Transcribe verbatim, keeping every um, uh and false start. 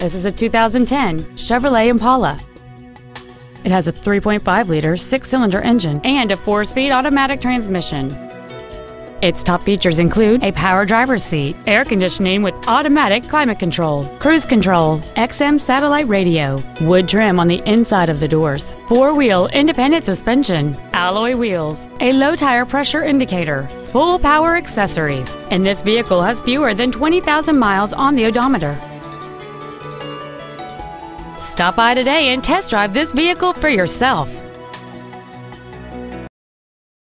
This is a two thousand ten Chevrolet Impala. It has a three point five liter six-cylinder engine and a four-speed automatic transmission. Its top features include a power driver's seat, air conditioning with automatic climate control, cruise control, X M satellite radio, wood trim on the inside of the doors, four-wheel independent suspension, alloy wheels, a low tire pressure indicator, full power accessories, and this vehicle has fewer than twenty thousand miles on the odometer. Stop by today and test drive this vehicle for yourself.